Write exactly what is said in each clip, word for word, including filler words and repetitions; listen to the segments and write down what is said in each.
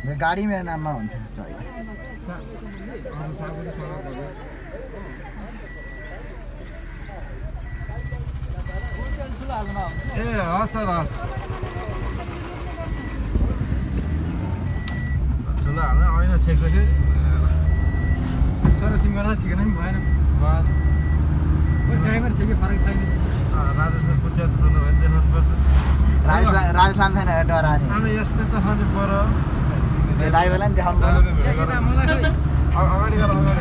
गाडी मेरो नाममा हुन्थ्यो चाहियो ए हस् हस् ठुलो हाल्न ऐना छेक्छ कि सर सिंगला छिकेन नि भएन भएन ड्राइभर छ कि फरक छैन राजेशले कुच्या थुनु भने देखाउनु पर्छ राजेश राजेश लाम्छैन डराने हामी यस्तै त खानु पर्यो ड्राइभरलाई पनि देखाउनु पर्यो मलाई खै अगाडि गर अगाडि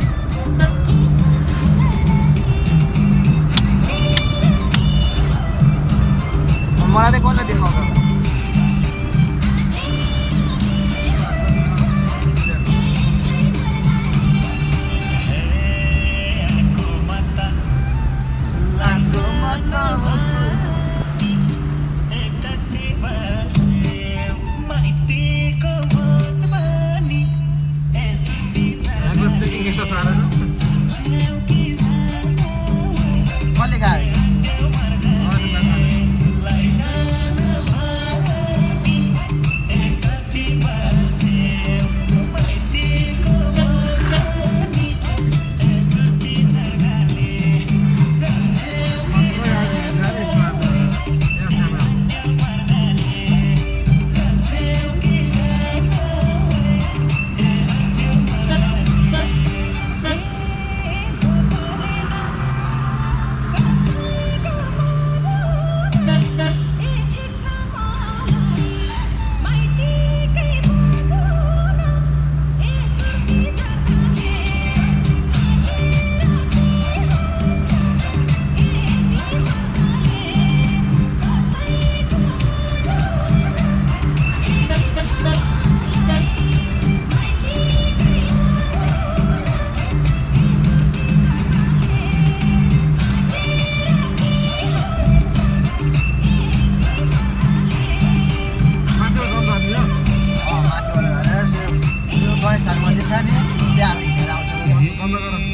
मलाई चाहिँ कसले देखाउँछ कसले गायो गणेश थाल मन्दिर छ नि त्यहाँ हामी हेरेर आउँछौँ